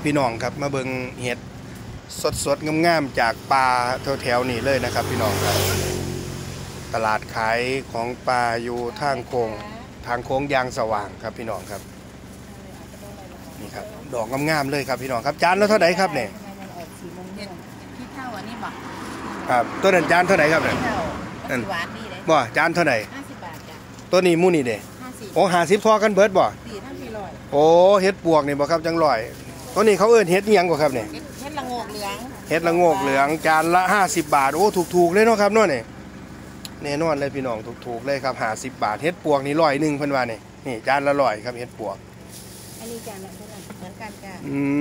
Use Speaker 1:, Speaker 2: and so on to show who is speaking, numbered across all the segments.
Speaker 1: พี่น้องครับมาเบิ่งเห็ดสดๆงามๆจากปลาแถวๆนี่เลยนะครับพี่น้องครับตลาดขายของปลาอยู่ทางโค้งยางสว่างครับพี่น้องครับนี่ครับดอกงามๆเลยครับพี่น้องครับจานละเท่าไหร่ครับเนี่ย
Speaker 2: ที่เท่าอันนี้บอก
Speaker 1: ครับตัวนั้นจานเท่าไหร่ครับเนี่ยนั่นบ่จานเท่าไหร่
Speaker 2: 50 บาทจ้ะ
Speaker 1: ตัวนี้มูนี่เด้โอ้50พอกันเบิดบ่โอ้เห็ดปวกนี่บ่ครับจังลอยตัวนี้เขาเอิ้นเห็ดอีหยังบ่ครับเนี่ย
Speaker 2: เห็ดละโงกเหลือง
Speaker 1: เห็ดละโงกเหลืองจานละ50 บาทโอ้ถูกๆเลยเนาะครับเนาะนี่แน่นอนเลยพี่น้องถูกๆเลยครับ50 บาทเห็ดปวกนี่100เพิ่นว่านี่จานละ100ครับเห็ดปวก
Speaker 2: อันนี้จานละเท่าไหร่เหมือนกันจ้ะ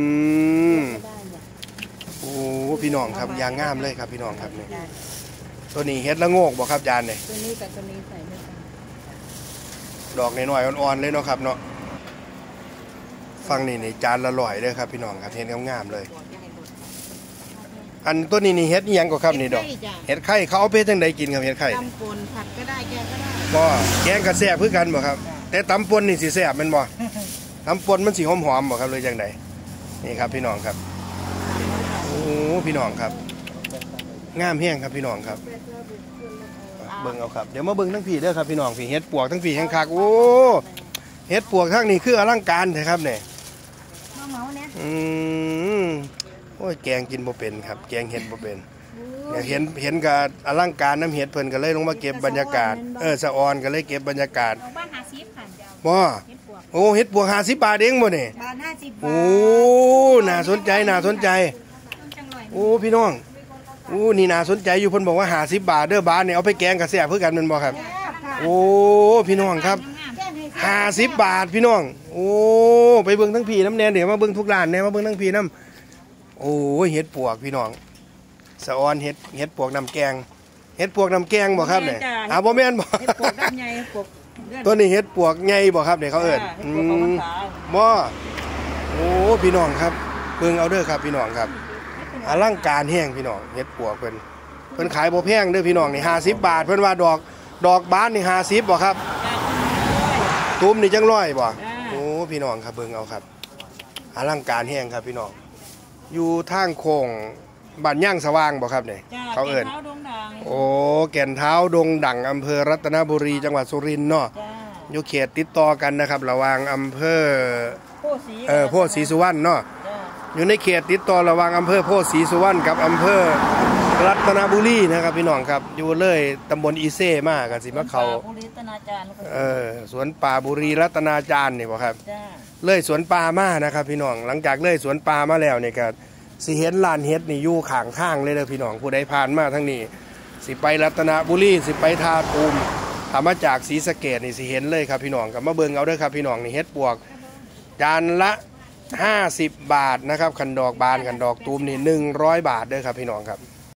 Speaker 1: โอ้พี่น้องครับยางงามเลยครับพี่น้องครับนี่ตัวนี้เห็ดละโงกบ่ครับจานนี่
Speaker 2: ตัวนี้กับตัวนี้ใส่ด้วยกัน
Speaker 1: ดอกน้อยๆอ่อนๆเลยเนาะครับเนาะฟังนี่จานละ100เลยครับพี่น้องครับเห็ดงามๆเลยอันตัวนี้นี่เห็ดอีหยังก็ครับนี่ดอกเห็ดไข่เขาเอาไปจังใดกินครับเห็ดไข่
Speaker 2: ตำป่นผัดก็ได้แกงก็ได้
Speaker 1: บ่แกงกระแซ่บคือกันบ่ครับแต่ตำป่นนี่สิแซ่บแม่นบ่ตำป่นมันสิหอมๆบ่ครับเลยจังใดนี่ครับพี่น้องครับโอ้พี่น้องครับงามแห้งครับพี่น้องครับเบิ่งเอาครับเดี๋ยวมาเบิ่งทั้งพี่เด้อครับพี่น้องพี่เห็ดปวกทั้งพี่แห้งคักโอ้เห็ดปวกทั้งนี้คืออลังการแท้ครับเนี่ย
Speaker 2: เมาเนี่ย
Speaker 1: โอ้ยแกงกินบ่เป็นครับแกงเห็ดบ่เป็นอยากเห็นกับอลังการน้ำเห็ดเพิ่นก็เลยลงมาเก็บบรรยากาศสะออนก็เลยเก็บบรรยากาศ
Speaker 2: บ้าน50 ค่ะ
Speaker 1: บ่โอ้เห็ดปวก50 บาทเองบ่นี่
Speaker 2: บ้าน50 บาท
Speaker 1: โอ้น่าสนใจโอ้พี่น้องโอ้นี่น่าสนใจอยู่เพิ่นบอกว่า50 บาทเด้อบาทเนี่ยเอาไปแกงกับแซ่บคือกันแม่นบ่ครับโอ้พี่น้องครับ50 บาทพี่น้องโอ้ไปเบิ่งทั้งพี่น้ำแน่เดี๋ยวมาเบิ่งทุกร้านแน่มาเบิ่งทั้งพี่น้ำโอ้เห็ดปวกพี่น้องสะออนเห็ดปวกน้ำแกงเห็ดปวกน้ำแกงบ่ครับเนี่ยบ่แม่นบ่
Speaker 2: เห็ดปวกน้ำใหญ่ปวก
Speaker 1: ตัวนี้เห็ดปวกใหญ่บ่ครับเนี่ยเขาเอิ้นบ่โอ้พี่น้องครับเบิ่งเอาเด้อครับพี่น้องครับอลังการแห้งพี่น้องเห็ดปวกเพิ่นขายบ่แพงเด้อพี่น้องนี่50 บาทเพิ่นว่าดอกบานนี่50บ่ครับตุ้มนี่จัง100บ่โอ้พี่น้องครับเบิ่งเอาครับอลังการแห้งครับพี่น้องอยู่ทางโค้งบ้านย่างสว่างบ่ครับเนี่ยเขาเอิ้นโอ้แก่นเท้าดงดั่งอำเภอรัตนบุรีจังหวัดสุรินทร์เนาะอยู่เขตติดต่อกันนะครับระหว่างอำเภอโพธิ์ศรีสุวรรณเนาะอยู่ในเขตติดต่อระหว่างอำเภอโพธิ์ศรีสุวรรณกับอำเภอรัตนบุรีนะครับพี่น้องครับอยู่เลยตำบลอีเซ่มากกันสิมะเขาสวนป่าบุรีรัตนาจารย์นี่บ่ครับเลยสวนป่ามานะครับพี่น้องหลังจากเลยสวนป่ามาแล้วเนี่ยก็สิเห็นลานเฮ็ดนี่อยู่ข้างทางเลยเด้อพี่น้องผู้ใดผ่านมาทั้งนี้สิไปรัตนบุรีสิไปท่าตูมถ้ามาจากศรีสะเกษนี่สิเห็นเลยครับพี่น้องกับมาเบิ่งเอาเด้อครับพี่น้องนี่เฮ็ดปวกจานละ50 บาทนะครับขันดอกบานขันดอกตูมนี่100 บาทเด้อครับพี่น้องครับ